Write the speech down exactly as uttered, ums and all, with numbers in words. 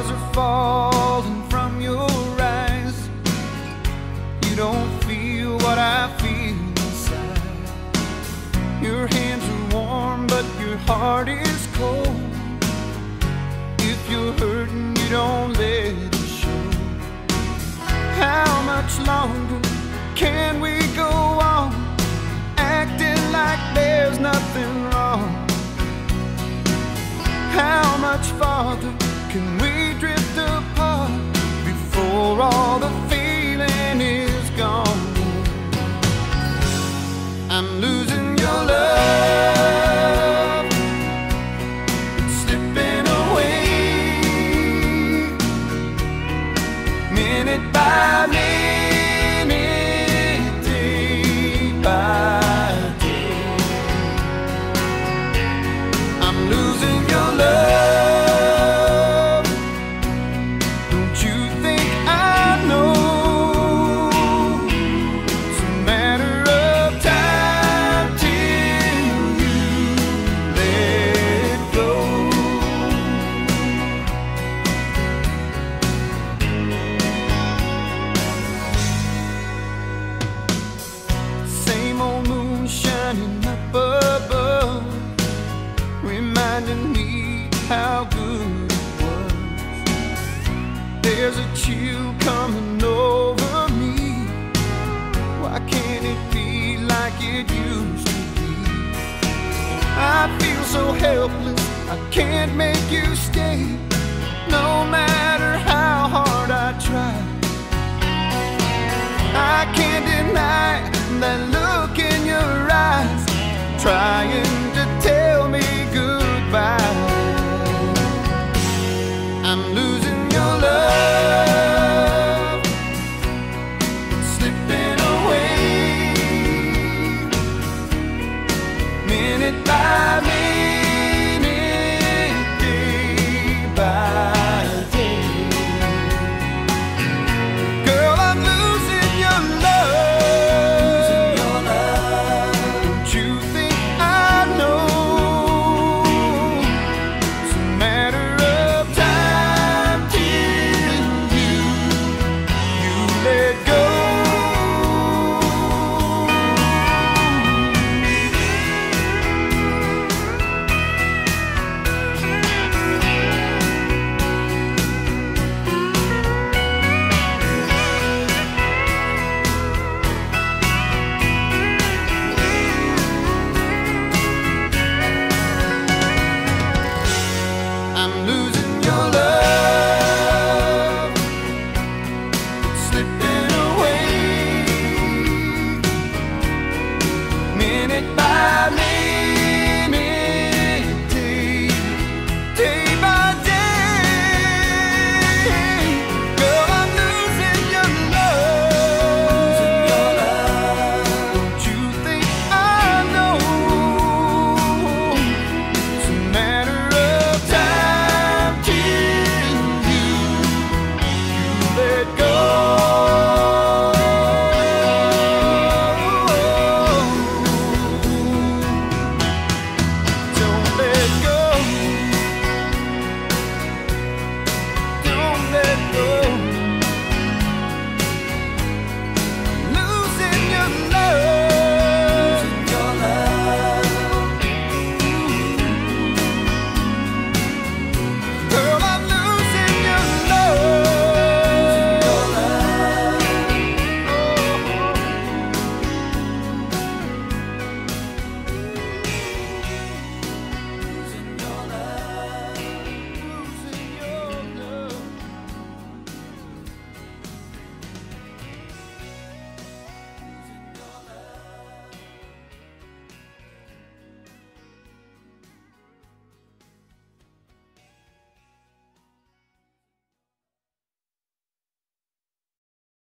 stars are falling from your eyes. You don't feel what I feel inside. Your hands are warm, but your heart is cold. If you're hurting, you don't let it show. How much longer can we go on, acting like there's nothing wrong? How much farther can we drift apart before all the feeling is gone? I'm losing your love, it's slipping away, minute by minute, day by day. I'm losing your love. Don't you think I know? It's a matter of time till you let go. Same old moon shining up above, reminding me how good it was. There's a chill coming over me. Why can't it be like it used to be? I feel so helpless, I can't make you stay, no matter